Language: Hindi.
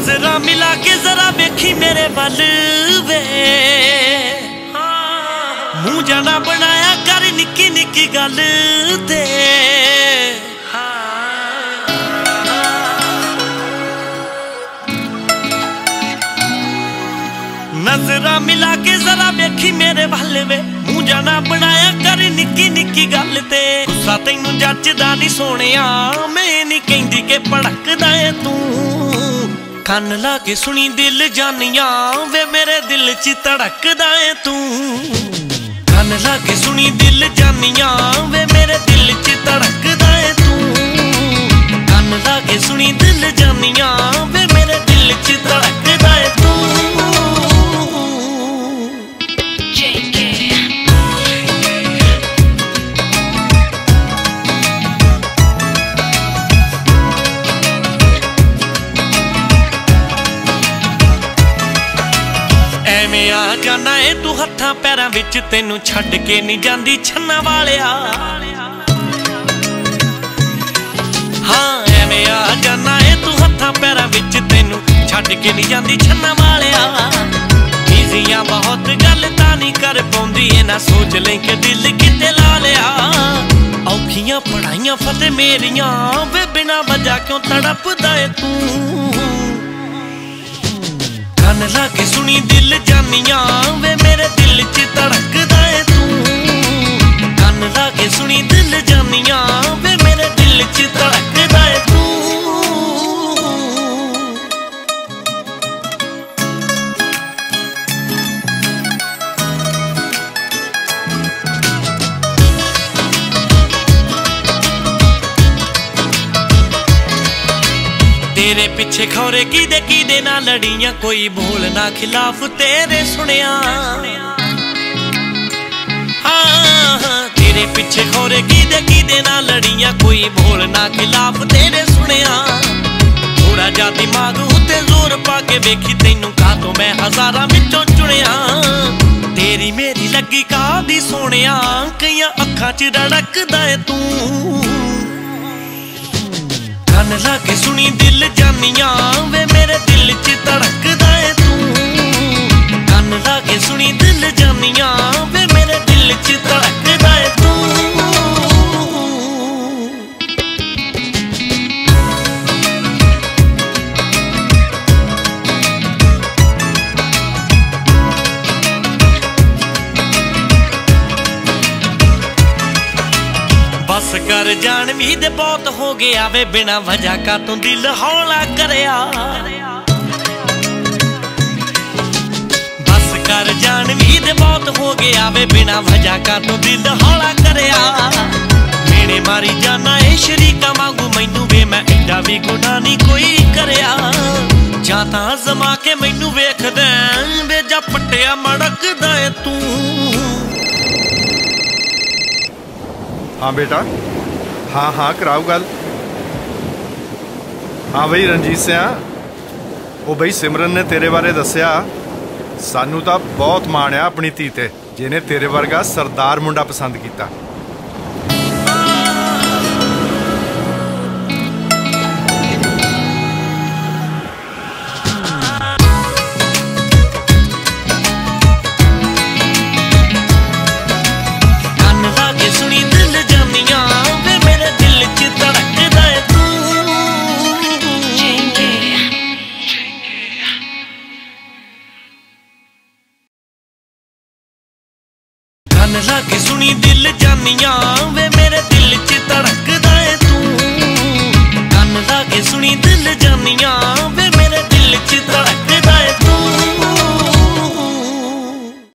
नजरा मिला के जरा देखी मेरे वल वे, मुंह जाना बनाया कर निक्की निक्की गल ते। नजरा मिला के जरा देखी मेरे वल वे, मुंह जाना बनाया कर निक्की निक्की गल ते। गुस्सा तैनू जचदा नहीं सोनिया, मैं नहीं कहंदी के भड़कदा है तू। कन ला के सुनी दिल जानिया वे मेरे दिल च धड़कदा है तू। कन ला के सुनी दिल जानिया वे मेरे दिल च धड़कदा है तू। कन ला के सुनी दिल जानिया वे मेरे दिल च धड़कदा है तू। एवें आ जाना है तू हत्थां पैरां विच, तेनू छड्ड के नहीं जांदी छन्ना वालिया। हाँ एवें आ जाना है तू हत्थां पैरां विच, तेनू छड्ड के नहीं जांदी छन्ना वालिया। इजियां बहुत गल तां नहीं कर पाउंदी, ना सोच ले के दिल किते ला लिया। औखियां पढ़ाइयां फते मेरियां वे बिना वजह क्यों तड़पदा है तू। कन ला के सुनी दिल जानिया वे मेरे दिल च धड़कदा है तू। कन ला के सुनी दिल जानिया वे मेरे दिल च धड़कदा है तू। तेरे पिछे खौरे कीदे ना लड़ियां, कोई बोलना खिलाफ तेरे सुनिया। हाँ तेरे पिछे खौरे कीदे ना लड़ियां, कोई बोलना खिलाफ तेरे सुनिया। थोड़ा जा दिमाग उत्ते जोर पा के वेखी, तैनू कहा तो मैं हजारां विचों चुनिया। तेरी मेरी लगी कादी सोनिया, कईयां अखां च रड़कदा है तू। कन ला के सुनी दिल जानिया वे मेरे दिल च धड़कदा है तू। कन ला के सुनी दिल जानिया वे मेरे दिल च धड़कदा है तू। बस कर जान भी दे बहुत हो गया वे, बिना वजह का तू दिल हौला करया। बस कर जान भी दे बहुत हो गया वे, बिना वजह का तू दिल हौला करया। मेरे मारी जाना है शरीका वांगू मैनू वे, मैं एडा भी गुनाह नहीं कोई करया। जां तां जमा के मैनू वेखदा वे, जा पट्टिया मड़कदा है तू। हाँ बेटा, हाँ हाँ कराओ गल। हाँ बई रणजीत सिंह, वो बई सिमरन ने तेरे बारे दसिया, सानू तो बहुत माण आ अपनी धी ते, जिन्हें तेरे वर्गा सरदार मुंडा पसंद किया। कन ला के सुनी दिल जानिया वे मेरे दिल च धड़कदा है तू। कन ला के सुनी दिल जानिया